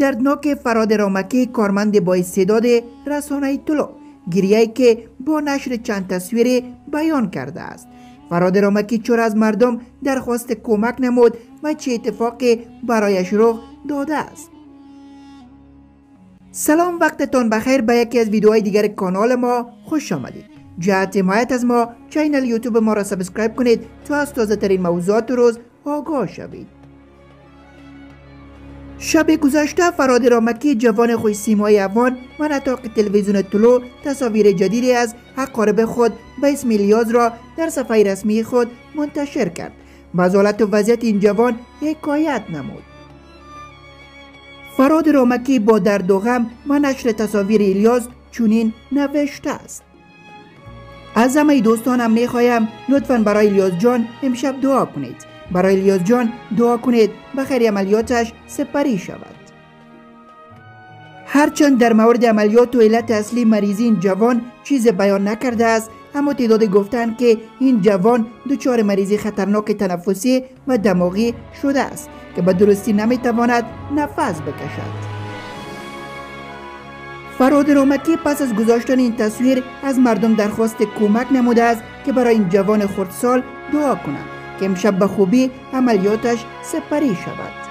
دردناک فراد رامکی کارمند با استعداد رسانه طلوع، گریه‌ای که با نشر چند تصویر بیان کرده است. فراد رامکی چرا از مردم درخواست کمک نمود و چه اتفاقی برایش رخ داده است؟ سلام، وقتتان بخیر. به یکی از ویدیوهای دیگر کانال ما خوش آمدید. جهت حمایت از ما چینل یوتیوب ما را سابسکرایب کنید تا از تازه ترین موضوعات روز آگاه شوید. شب گذشته فراد رامکی جوان خوش سیمای افغان و نطاق تلویزیون طلوع تصاویر جدیدی از اقارب خود به اسم الیاس را در صفحه رسمی خود منتشر کرد و از حالت و وضعیت این جوان حکایت نمود. فراد رامکی با درد و غم و نشر تصاویر الیاس چنین نوشته است: از همه دوستانم میخوایم لطفاً برای الیاس جان امشب دعا کنید. برای الیاس جان دعا کنید بخیر عملیاتش سپری شود. هرچند در مورد عملیات و علت اصلی مریضی این جوان چیز بیان نکرده است، اما تعدادی گفتند که این جوان دچار مریضی خطرناک تنفسی و دماغی شده است که به درستی نمیتواند نفس بکشد. فراد رامکی پس از گذاشتن این تصویر از مردم درخواست کمک نموده است که برای این جوان خردسال دعا کنند که امشب به خوبی عملیاتش سپری شود.